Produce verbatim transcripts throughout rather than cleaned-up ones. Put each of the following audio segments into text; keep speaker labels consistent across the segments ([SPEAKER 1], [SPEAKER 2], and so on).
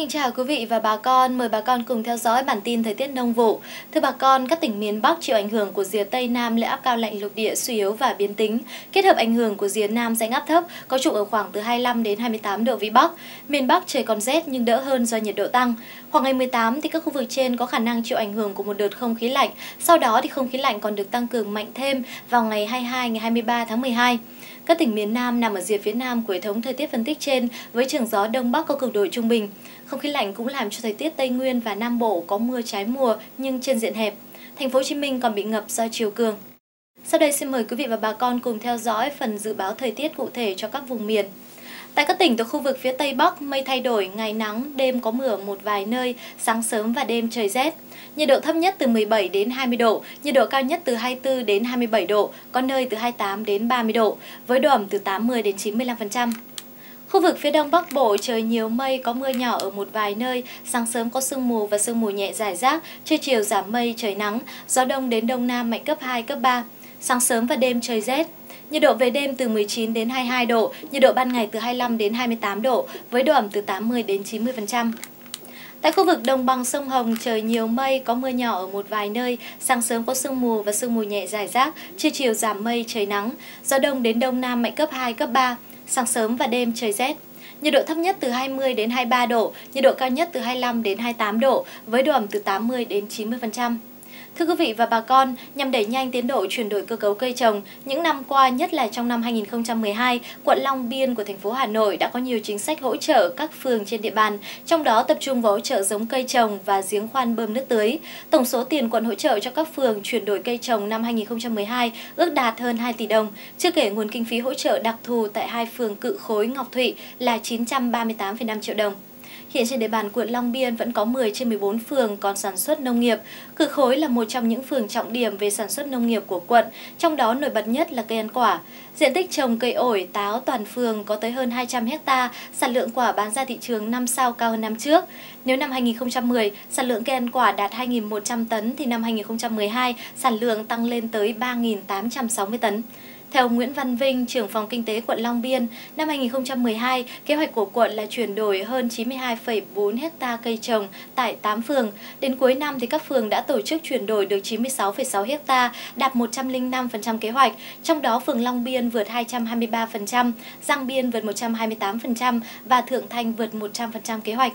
[SPEAKER 1] kính chào quý vị và bà con, mời bà con cùng theo dõi bản tin thời tiết nông vụ. Thưa bà con, các tỉnh miền Bắc chịu ảnh hưởng của rìa Tây Nam lễ áp cao lạnh lục địa suy yếu và biến tính, kết hợp ảnh hưởng của rìa Nam rãnh áp thấp có trục ở khoảng từ hai mươi lăm đến hai mươi tám độ vĩ Bắc. Miền Bắc trời còn rét nhưng đỡ hơn do nhiệt độ tăng. Khoảng ngày mười tám thì các khu vực trên có khả năng chịu ảnh hưởng của một đợt không khí lạnh. Sau đó thì không khí lạnh còn được tăng cường mạnh thêm vào ngày hai mươi hai, ngày hai mươi ba tháng mười hai. Các tỉnh miền Nam nằm ở rìa phía Nam của hệ thống thời tiết phân tích trên với trường gió Đông Bắc có cường độ trung bình. Không khí lạnh cũng làm cho thời tiết Tây Nguyên và Nam Bộ có mưa trái mùa nhưng trên diện hẹp. Thành phố Hồ Chí Minh còn bị ngập do chiều cường. Sau đây xin mời quý vị và bà con cùng theo dõi phần dự báo thời tiết cụ thể cho các vùng miền. Tại các tỉnh thuộc khu vực phía Tây Bắc, mây thay đổi, ngày nắng, đêm có mưa ở một vài nơi, sáng sớm và đêm trời rét. Nhiệt độ thấp nhất từ mười bảy đến hai mươi độ, nhiệt độ cao nhất từ hai mươi tư đến hai mươi bảy độ, có nơi từ hai mươi tám đến ba mươi độ, với độ ẩm từ tám mươi đến chín mươi lăm phần trăm. Khu vực phía Đông Bắc Bộ trời nhiều mây, có mưa nhỏ ở một vài nơi, sáng sớm có sương mù và sương mù nhẹ rải rác, trưa chiều giảm mây, trời nắng, gió Đông đến Đông Nam mạnh cấp hai, cấp ba. Sáng sớm và đêm trời rét. Nhiệt độ về đêm từ mười chín đến hai mươi hai độ, nhiệt độ ban ngày từ hai mươi lăm đến hai mươi tám độ, với độ ẩm từ tám mươi đến chín mươi phần trăm. Tại khu vực đồng bằng sông Hồng, trời nhiều mây, có mưa nhỏ ở một vài nơi, sáng sớm có sương mù và sương mù nhẹ rải rác, trưa chiều giảm mây, trời nắng, gió Đông đến Đông Nam mạnh cấp hai, cấp ba, sáng sớm và đêm trời rét. Nhiệt độ thấp nhất từ hai mươi đến hai mươi ba độ, nhiệt độ cao nhất từ hai mươi lăm đến hai mươi tám độ, với độ ẩm từ tám mươi đến chín mươi phần trăm. Thưa quý vị và bà con, nhằm đẩy nhanh tiến độ chuyển đổi cơ cấu cây trồng, những năm qua, nhất là trong năm hai nghìn không trăm mười hai, quận Long Biên của thành phố Hà Nội đã có nhiều chính sách hỗ trợ các phường trên địa bàn, trong đó tập trung vào hỗ trợ giống cây trồng và giếng khoan bơm nước tưới. Tổng số tiền quận hỗ trợ cho các phường chuyển đổi cây trồng năm hai nghìn không trăm mười hai ước đạt hơn hai tỷ đồng, chưa kể nguồn kinh phí hỗ trợ đặc thù tại hai phường Cự Khối, Ngọc Thụy là chín trăm ba mươi tám phẩy năm triệu đồng. Hiện trên địa bàn quận Long Biên vẫn có mười trên mười bốn phường còn sản xuất nông nghiệp. Cự Khối là một trong những phường trọng điểm về sản xuất nông nghiệp của quận, trong đó nổi bật nhất là cây ăn quả. Diện tích trồng cây ổi, táo toàn phường có tới hơn hai trăm héc ta, sản lượng quả bán ra thị trường năm sau cao hơn năm trước. Nếu năm hai nghìn không trăm mười, sản lượng cây ăn quả đạt hai nghìn một trăm tấn thì năm hai nghìn không trăm mười hai, sản lượng tăng lên tới ba nghìn tám trăm sáu mươi tấn. Theo ông Nguyễn Văn Vinh, trưởng phòng kinh tế quận Long Biên, năm hai nghìn không trăm mười hai, kế hoạch của quận là chuyển đổi hơn chín mươi hai phẩy bốn héc ta cây trồng tại tám phường. Đến cuối năm thì các phường đã tổ chức chuyển đổi được chín mươi sáu phẩy sáu héc ta, đạt một trăm lẻ năm phần trăm kế hoạch. Trong đó phường Long Biên vượt hai trăm hai mươi ba phần trăm, Giang Biên vượt một trăm hai mươi tám phần trăm và Thượng Thanh vượt một trăm phần trăm kế hoạch.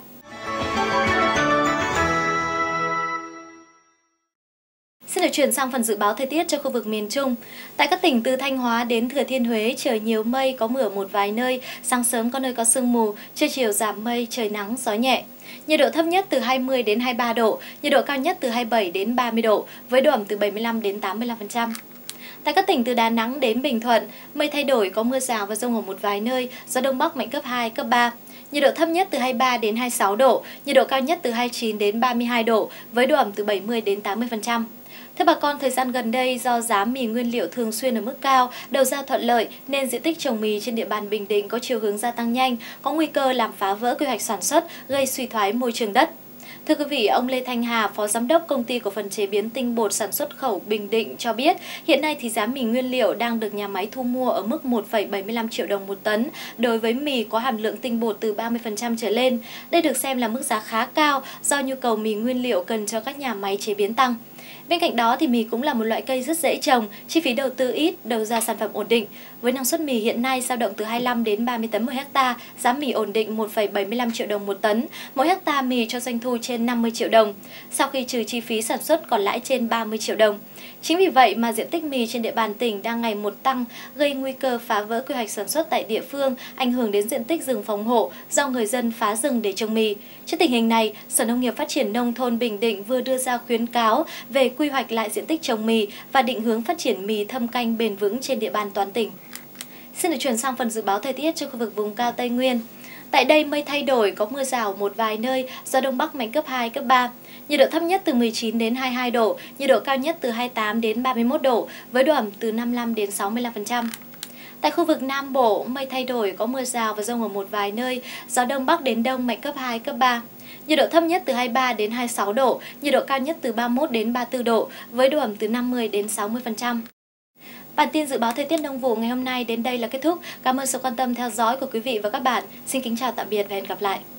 [SPEAKER 1] Xin được chuyển sang phần dự báo thời tiết cho khu vực miền Trung. Tại các tỉnh từ Thanh Hóa đến Thừa Thiên Huế, trời nhiều mây, có mưa ở một vài nơi, sáng sớm có nơi có sương mù, trưa chiều giảm mây, trời nắng, gió nhẹ. Nhiệt độ thấp nhất từ hai mươi đến hai mươi ba độ, nhiệt độ cao nhất từ hai mươi bảy đến ba mươi độ, với độ ẩm từ bảy mươi lăm đến tám mươi lăm phần trăm. Tại các tỉnh từ Đà Nẵng đến Bình Thuận, mây thay đổi, có mưa rào và dông ở một vài nơi, gió Đông Bắc mạnh cấp hai, cấp ba. Nhiệt độ thấp nhất từ hai mươi ba đến hai mươi sáu độ, nhiệt độ cao nhất từ hai mươi chín đến ba mươi hai độ, với độ ẩm từ bảy mươi đến tám mươi phần trăm. Thưa bà con, thời gian gần đây do giá mì nguyên liệu thường xuyên ở mức cao, đầu ra thuận lợi nên diện tích trồng mì trên địa bàn Bình Định có chiều hướng gia tăng nhanh, có nguy cơ làm phá vỡ quy hoạch sản xuất, gây suy thoái môi trường đất. Thưa quý vị, ông Lê Thanh Hà, Phó Giám đốc Công ty Cổ phần Chế biến Tinh bột Sản xuất khẩu Bình Định cho biết, hiện nay thì giá mì nguyên liệu đang được nhà máy thu mua ở mức một phẩy bảy mươi lăm triệu đồng một tấn đối với mì có hàm lượng tinh bột từ ba mươi phần trăm trở lên. Đây được xem là mức giá khá cao do nhu cầu mì nguyên liệu cần cho các nhà máy chế biến tăng. Bên cạnh đó thì mì cũng là một loại cây rất dễ trồng, chi phí đầu tư ít, đầu ra sản phẩm ổn định. Với năng suất mì hiện nay dao động từ hai mươi lăm đến ba mươi tấn một héc ta, giá mì ổn định một phẩy bảy mươi lăm triệu đồng một tấn, mỗi héc ta mì cho doanh thu trên năm mươi triệu đồng, sau khi trừ chi phí sản xuất còn lãi trên ba mươi triệu đồng. Chính vì vậy mà diện tích mì trên địa bàn tỉnh đang ngày một tăng, gây nguy cơ phá vỡ quy hoạch sản xuất tại địa phương, ảnh hưởng đến diện tích rừng phòng hộ do người dân phá rừng để trồng mì. Trước tình hình này, Sở Nông nghiệp Phát triển Nông thôn Bình Định vừa đưa ra khuyến cáo về quy hoạch lại diện tích trồng mì và định hướng phát triển mì thâm canh bền vững trên địa bàn toàn tỉnh. Xin được chuyển sang phần dự báo thời tiết cho khu vực vùng cao Tây Nguyên. Tại đây mây thay đổi, có mưa rào một vài nơi, gió Đông Bắc mạnh cấp hai, cấp ba. Nhiệt độ thấp nhất từ mười chín đến hai mươi hai độ, nhiệt độ cao nhất từ hai mươi tám đến ba mươi mốt độ, với độ ẩm từ năm mươi lăm đến sáu mươi lăm phần trăm. Tại khu vực Nam Bộ, mây thay đổi, có mưa rào và dông ở một vài nơi, gió Đông Bắc đến Đông mạnh cấp hai, cấp ba. Nhiệt độ thấp nhất từ hai mươi ba đến hai mươi sáu độ, nhiệt độ cao nhất từ ba mươi mốt đến ba mươi tư độ, với độ ẩm từ năm mươi đến sáu mươi phần trăm. Bản tin dự báo thời tiết nông vụ ngày hôm nay đến đây là kết thúc. Cảm ơn sự quan tâm theo dõi của quý vị và các bạn. Xin kính chào tạm biệt và hẹn gặp lại.